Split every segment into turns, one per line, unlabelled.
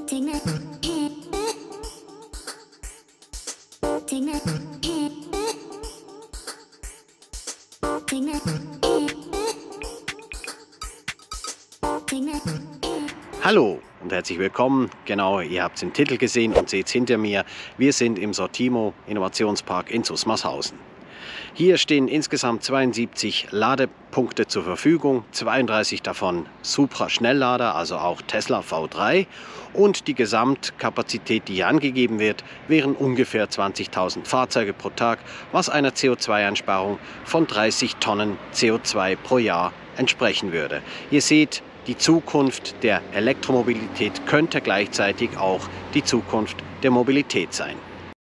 Hallo und herzlich willkommen. Genau, ihr habt es im Titel gesehen und seht es hinter mir. Wir sind im Sortimo Innovationspark in Susmarshausen. Hier stehen insgesamt 72 Ladepunkte zur Verfügung, 32 davon Supra-Schnelllader, also auch Tesla V3. Und die Gesamtkapazität, die hier angegeben wird, wären ungefähr 20.000 Fahrzeuge pro Tag, was einer CO2-Einsparung von 30 Tonnen CO2 pro Jahr entsprechen würde. Ihr seht, die Zukunft der Elektromobilität könnte gleichzeitig auch die Zukunft der Mobilität sein.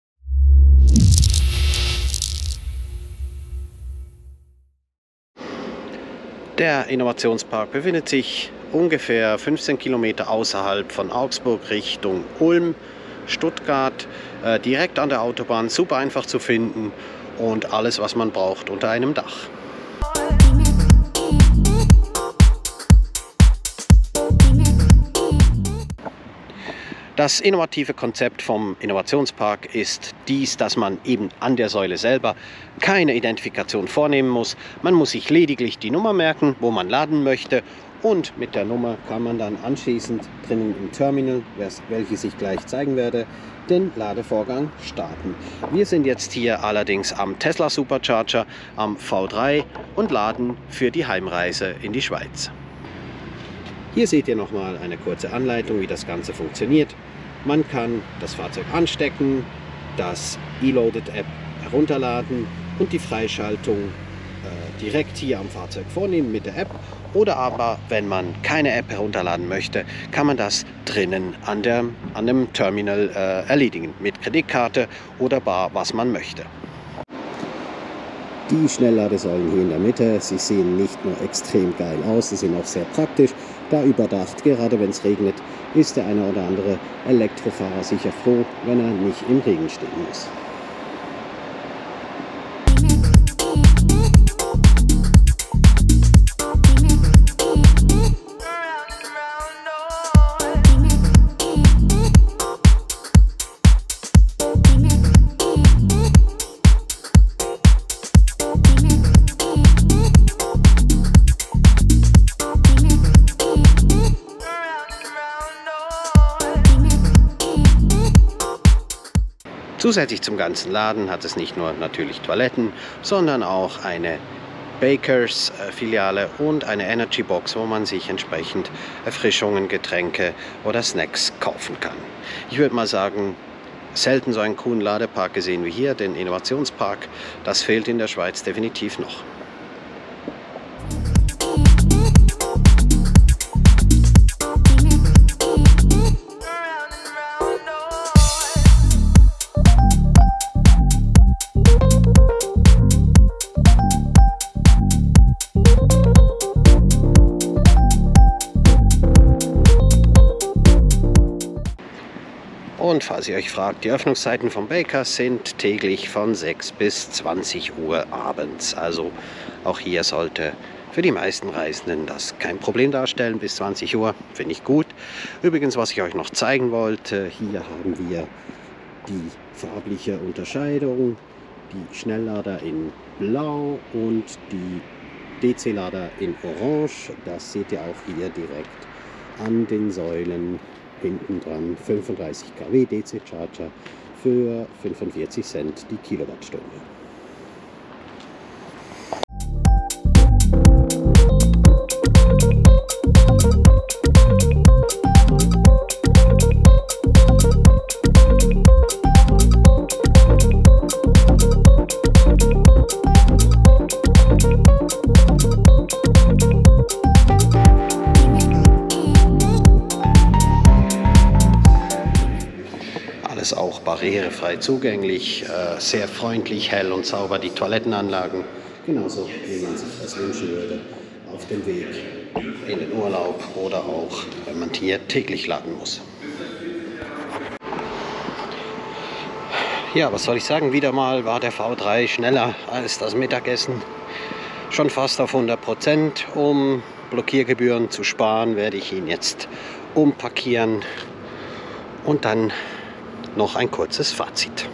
Der Innovationspark befindet sich ungefähr 15 Kilometer außerhalb von Augsburg Richtung Ulm, Stuttgart, direkt an der Autobahn, super einfach zu finden und alles, was man braucht, unter einem Dach. Das innovative Konzept vom Innovationspark ist dies, dass man eben an der Säule selber keine Identifikation vornehmen muss. Man muss sich lediglich die Nummer merken, wo man laden möchte, und mit der Nummer kann man dann anschließend drinnen im Terminal, welches ich gleich zeigen werde, den Ladevorgang starten. Wir sind jetzt hier allerdings am Tesla Supercharger am V3 und laden für die Heimreise in die Schweiz. Hier seht ihr nochmal eine kurze Anleitung, wie das Ganze funktioniert. Man kann das Fahrzeug anstecken, das eLoaded-App herunterladen und die Freischaltung direkt hier am Fahrzeug vornehmen mit der App. Oder aber, wenn man keine App herunterladen möchte, kann man das drinnen an dem Terminal erledigen. Mit Kreditkarte oder bar, was man möchte. Die Schnellladesäulen hier in der Mitte, sie sehen nicht nur extrem geil aus, sie sind auch sehr praktisch, da überdacht. Gerade wenn es regnet, ist der eine oder andere Elektrofahrer sicher froh, wenn er nicht im Regen stehen muss. Zusätzlich zum ganzen Laden hat es nicht nur natürlich Toiletten, sondern auch eine Bakers-Filiale und eine Energy-Box, wo man sich entsprechend Erfrischungen, Getränke oder Snacks kaufen kann. Ich würde mal sagen, selten so einen coolen Ladepark gesehen wie hier, den Innovationspark. Das fehlt in der Schweiz definitiv noch. Und falls ihr euch fragt, die Öffnungszeiten von Bakers sind täglich von 6 bis 20 Uhr abends. Also auch hier sollte für die meisten Reisenden das kein Problem darstellen. Bis 20 Uhr finde ich gut. Übrigens, was ich euch noch zeigen wollte, hier haben wir die farbliche Unterscheidung. Die Schnelllader in Blau und die DC-Lader in Orange. Das seht ihr auch hier direkt an den Säulen. Hinten dran 35 kW DC-Charger für 45 Cent die Kilowattstunde. Alles auch barrierefrei zugänglich, sehr freundlich, hell und sauber die Toilettenanlagen. Genauso wie man sich das wünschen würde auf dem Weg in den Urlaub oder auch, wenn man hier täglich laden muss. Ja, was soll ich sagen, wieder mal war der V3 schneller als das Mittagessen. Schon fast auf 100%. Um Blockiergebühren zu sparen, werde ich ihn jetzt umparkieren Und dann noch ein kurzes Fazit.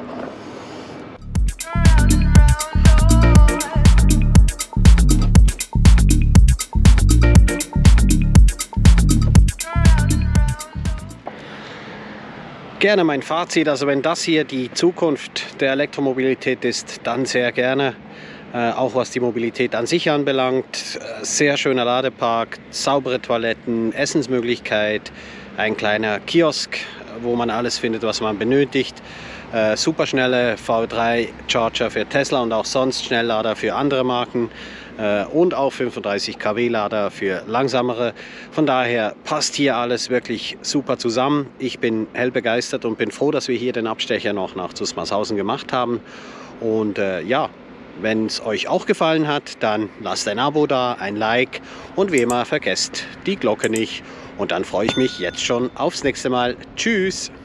Gerne mein Fazit, also wenn das hier die Zukunft der Elektromobilität ist, dann sehr gerne. Auch was die Mobilität an sich anbelangt, sehr schöner Ladepark, saubere Toiletten, Essensmöglichkeit, ein kleiner Kiosk, wo man alles findet, was man benötigt. Superschnelle V3-Charger für Tesla und auch sonst Schnelllader für andere Marken und auch 35 kW Lader für langsamere. Von daher passt hier alles wirklich super zusammen. Ich bin hell begeistert und bin froh, dass wir hier den Abstecher noch nach Zusmarshausen gemacht haben. Und ja, wenn es euch auch gefallen hat, dann lasst ein Abo da, ein Like und wie immer vergesst die Glocke nicht. Und dann freue ich mich jetzt schon aufs nächste Mal. Tschüss!